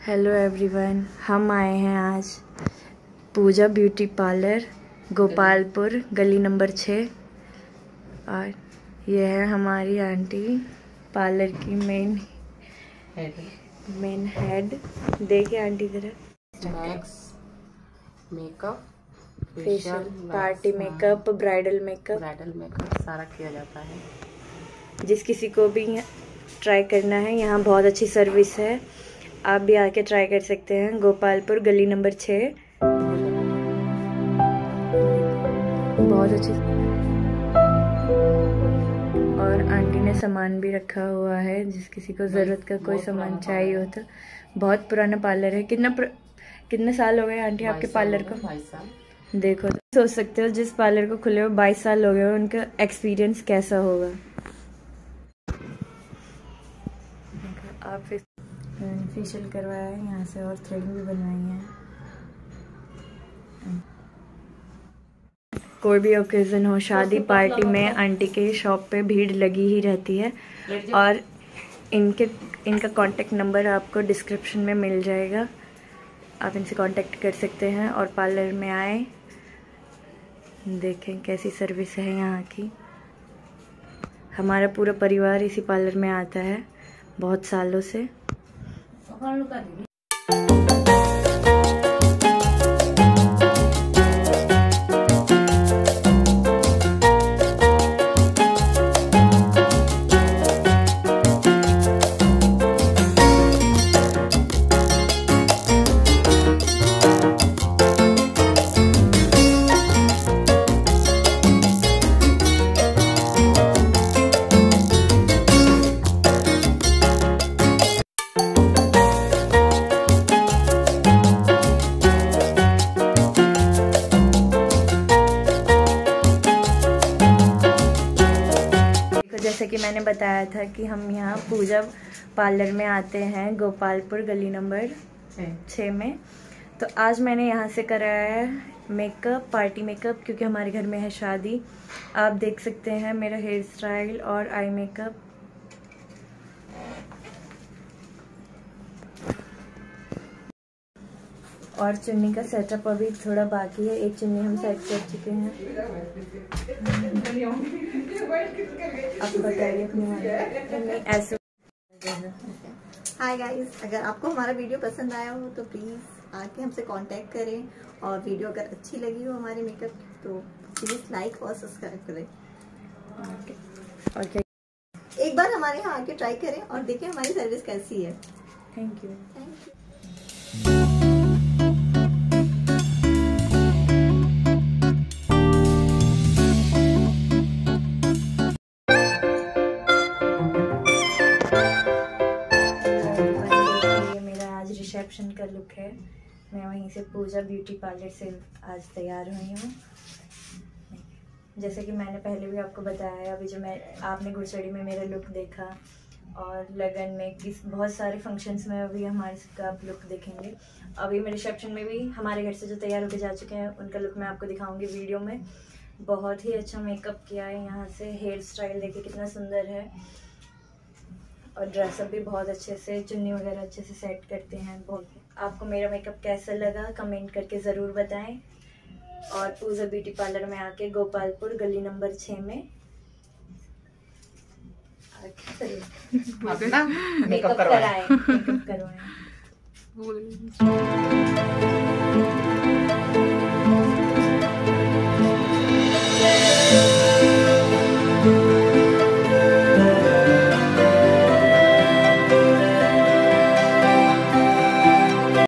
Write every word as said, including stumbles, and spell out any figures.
Hello everyone, हम आए हैं आज पूजा ब्यूटी पार्लर गोपालपुर गली नंबर छः। और ये है हमारी आंटी, पार्लर की मेन हेड मेन हेड देखिए आंटी जरा। Max makeup, facial, party makeup, bridal makeup bridal makeup सारा किया जाता है। जिस किसी को भी ट्राई करना है यहाँ बहुत अच्छी सर्विस है, आप भी आके ट्राई कर सकते हैं। गोपालपुर गली नंबर छः, बहुत अच्छी। और आंटी ने सामान भी रखा हुआ है, जिस किसी को ज़रूरत का कोई सामान चाहिए हो तो। बहुत पुराना पार्लर है। कितना प्र... कितने साल हो गए आंटी आपके पार्लर को? बाईस साल। देखो तो सोच सकते हो जिस पार्लर को खुले हुए बाईस साल हो गए, उनका एक्सपीरियंस कैसा होगा। आप फेशियल करवाया है यहाँ से और थ्रेडिंग भी बनवाई है। कोई भी ओकेजन हो, शादी पार्टी में आंटी के शॉप पे भीड़ लगी ही रहती है। और इनके इनका कांटेक्ट नंबर आपको डिस्क्रिप्शन में मिल जाएगा, आप इनसे कांटेक्ट कर सकते हैं और पार्लर में आए, देखें कैसी सर्विस है यहाँ की। हमारा पूरा परिवार इसी पार्लर में आता है बहुत सालों से। जैसे कि मैंने बताया था कि हम यहाँ पूजा पार्लर में आते हैं गोपालपुर गली नंबर छः में। तो आज मैंने यहाँ से कराया है मेकअप, पार्टी मेकअप, क्योंकि हमारे घर में है शादी। आप देख सकते हैं मेरा हेयर स्टाइल और आई मेकअप। और चुन्नी का सेटअप अभी थोड़ा बाकी है, एक चुन्नी हम सेट कर चुके हैं। आप बताइए अपने ऐसे। हाय गाइस, अगर आपको हमारा वीडियो पसंद आया हो तो प्लीज़ आके हमसे कांटेक्ट करें, और वीडियो अगर अच्छी लगी हो हमारे मेकअप तो प्लीज़ लाइक और सब्सक्राइब करें। और एक बार हमारे यहाँ आके ट्राई करें और देखें हमारी सर्विस कैसी है। Thank you thank you. Reception का लुक है। मैं वहीं से पूजा ब्यूटी पार्लर से आज तैयार हुई हूँ। जैसे कि मैंने पहले भी आपको बताया है, अभी जो मैं आपने गुड़चड़ी में मेरा लुक देखा और लगन में किस बहुत सारे फंक्शंस में अभी हमारे सबका आप लुक देखेंगे। अभी मैं रिसेप्शन में भी हमारे घर से जो तैयार होकर जा चुके हैं उनका लुक मैं आपको दिखाऊंगी वीडियो में। बहुत ही अच्छा मेकअप किया है यहाँ से। हेयर स्टाइल देखिए कितना सुंदर है, और ड्रेसअप भी बहुत अच्छे से, चुन्नी वगैरह अच्छे से सेट करते हैं। बहुत आपको मेरा मेकअप कैसा लगा कमेंट करके ज़रूर बताएं। और पूजा ब्यूटी पार्लर में आके गोपालपुर गली नंबर छः में मेकअप कराएं, मेकअप करवाएं।